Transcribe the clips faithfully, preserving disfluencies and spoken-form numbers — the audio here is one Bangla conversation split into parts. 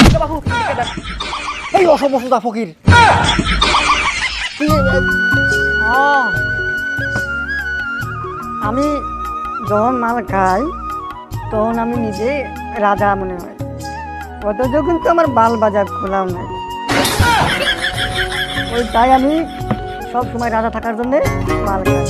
বাবু এই অসম অসুদা ফকির আমি যখন মাল খাই তখন আমি নিজে রাজা মনে হয়, অথচ কিন্তু আমার বাল বাজার খোলাও নাই। ওই তাই আমি সব সময় রাজা থাকার জন্য মাল খাই।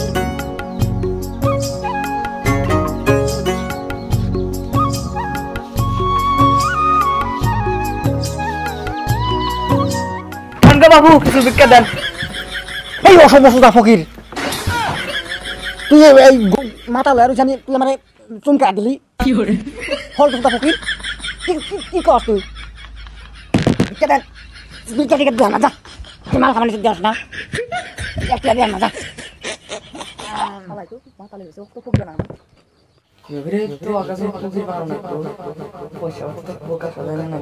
বাবু কিছু ভিক্ষা দেন। এই অসম অসুদা ফকির তুই এই মাথা লয় জানি তুই মানে চুমকা দিলি কি করে ফল সুদা ফকির কি কি কর তুই ভিক্ষা দেন। ভিক্ষা টিকা দেন না যা, তুই মাল খাবার নিতে যাস না, একটা দেন না যা। সবাই তো মাথা লেগেছে তো খুব জানা এবারে তো আকাশে খুঁজে পারো না পয়সা তো বোকা সবাই না।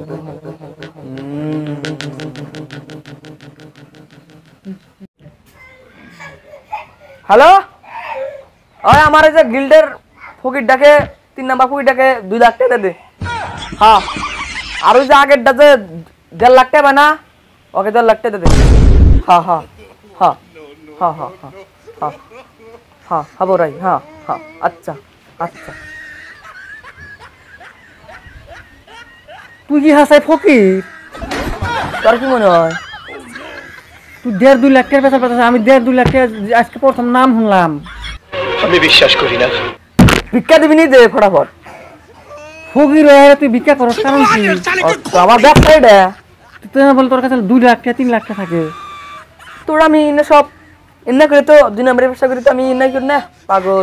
হ্যালো, ওই আমার এই যে গিল্ডের ফকিরটাকে তিন নাম্বার ফকিরটাকে দুই লাখ টাকা দে। হ্যাঁ, আর ওই যে আগেরটা যে দেড় লাখ টাকা না, ওকে দেড় লাখ টাকা দে। হ্যাঁ হ্যাঁ হ্যাঁ হ্যাঁ হ্যাঁ হ্যাঁ হ্যাঁ হ্যাঁ হবো রাই। হ্যাঁ হ্যাঁ আচ্ছা আচ্ছা। তুই কি হাসাই ফকির? তোর কি মনে হয় তুই দেড় দুই লাখ টাকা বেচা পেতেছ? আমি দেড় দুই লাখ টাকা আজকে প্রথম নাম শুনলাম। আমি বিশ্বাস করি না। ভিক্ষা দিবি নি? দে ফটাফট। ফকির হয়ে তুই ভিক্ষা করস কারণ কি? আমার ব্যবসা এটা। তুই না বল তোর কাছে দুই লাখ টাকা তিন লাখ টাকা থাকে, তোর আমি এনে সব এনে করে তো দুই নম্বরের ব্যবসা করি তো আমি এনে করি না পাগল।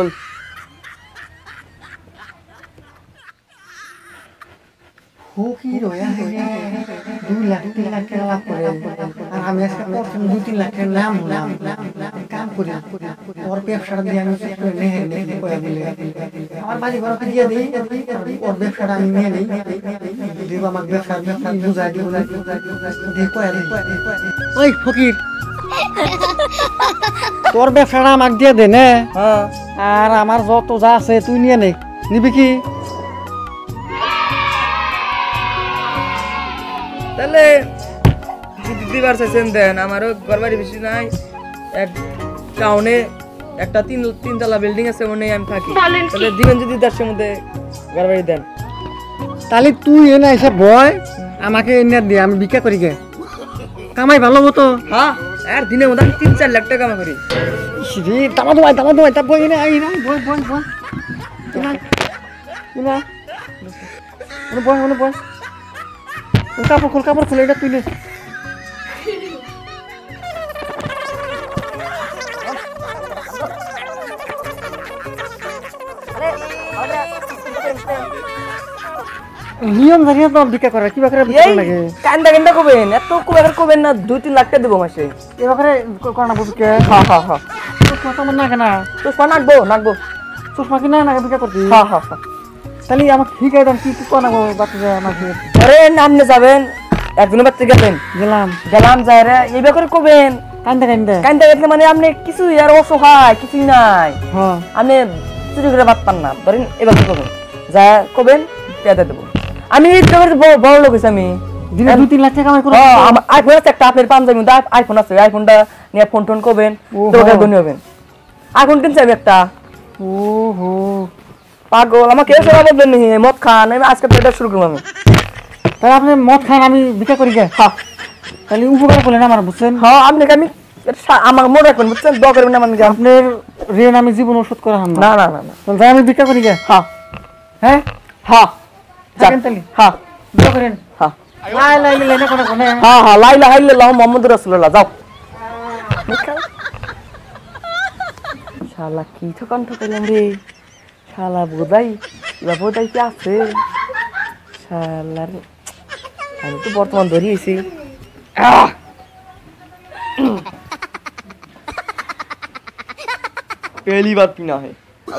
ফকির হয়ে দুই লাখ তিন লাখ টাকা লাভ করে আর আমি আজকে প্রথম দুই তিন লাখ টাকা নাম নাম কাম করি ওর ব্যবসাটা দিয়ে আমি নেহে নেহে করে দিলে আমার বাড়ি ঘরকে দিয়ে দিই, ওর ব্যবসাটা আমি নিয়ে নিই, দিব আমার ব্যবসা বুঝাই দিব দিয়ে কয়ে দিই। ওই ফকির তোর ব্যবসাটা আমাকে দিয়ে দে না, আর আমার যত যা আছে তুই নিয়ে নে। নিবি কি? তাহলে দিবার চাইছেন দেন, আমারও ঘর বাড়ি বেশি নাই, এক টাউনে একটা তিন তিনতলা বিল্ডিং আছে মনে আমি থাকি, তাহলে দিবেন যদি দেড়শোর মধ্যে ঘর বাড়ি দেন। তাহলে তুই এনে এসে বয় আমাকে এনে দিয়ে আমি ভিক্ষা করি গে, কামাই ভালো মতো। হ্যাঁ, আর দিনের মধ্যে আমি তিন চার লাখ টাকা কামাই করি। তামা দোয়াই তামা দোয়াই তা বই না আই না বই বই বই না বই বই বই কাপড় খোল কাপড় খুলে এটা তুলে নিয়ম জানিয়ে তো ভিক্ষা করে কিবা করে ভিক্ষা লাগে কান্দা কান্দা কবেন এত কুবাকার কবেন না দুই তিন লাখ টাকা দেবো মাসে এবারে করনা বুকে। হ্যাঁ হ্যাঁ হ্যাঁ চশমা তো না কেনা চশমা নাকবো নাকবো চশমা কিনা না ভিক্ষা করছি। হ্যাঁ হ্যাঁ হ্যাঁ তাহলে আমাকে শিখাই দেন কি কি করাবো বাচ্চা আমাকে। আরে নামনে যাবেন একজনের বাচ্চা গেলেন গেলাম গেলাম যাই রে এইবার করে কবেন কান্দা কান্দা কান্দা কান্দা মানে আপনি কিছু আর অসহায় কিছুই নাই। হ্যাঁ আপনি চুরি করে ভাত পান না ধরেন এবার কি করবেন যা কবেন পেঁদা দেবো আমি বড় লোক হয়েছি আমি দিনে দুই তিন লাখ টাকা কামাই করব। আইফোন আছে একটা আপনার পাঞ্জাবি মধ্যে আইফোন আছে আইফোনটা নিয়ে ফোন টোন করবেন তোকে ধনী হবেন। আইফোন কিনছে আমি একটা। ও হো পাগল আমাকে এসে বলবেন নি মদ খান আমি আজকে পেটা শুরু করবো আমি। তাহলে আপনি মদ খান আমি ভিক্ষা করি গে। হ্যাঁ তাহলে উপকার করলেন আমার বুঝছেন। হ্যাঁ আপনাকে আমি আমার মনে রাখবেন বুঝছেন দোয়া করবেন আমার আপনার ঋণ আমি জীবন ওষুধ করা হাম না না না না তাহলে আমি ভিক্ষা করি গে। হ্যাঁ হ্যাঁ হ্যাঁ যাবেন তাহলে। হ্যাঁ দোয়া করেন। হ্যাঁ লাই লাই লাই না কোন কোন। হ্যাঁ হ্যাঁ লা ইলাহা ইল্লাল্লাহু মুহাম্মাদুর রাসূলুল্লাহ যাও। শালা কি ঠকান ঠকাইলাম রে শালা বোধাই এবার বোধাই কি আছে শালার আমি তো বর্তমান ধরিয়েছি। पहली बात पीना है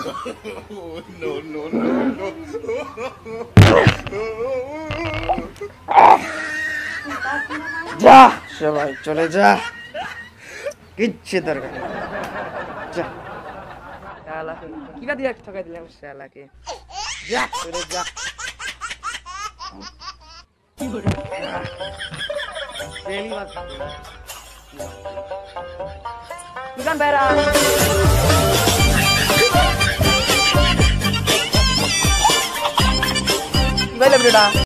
जा सबाई चले जा किच्छे दरकार जा শালা কি বাদি এক ঠকাই দিলাম শালাকে যা চলে যা। पहली बात bukan berak. Gimana, Bro?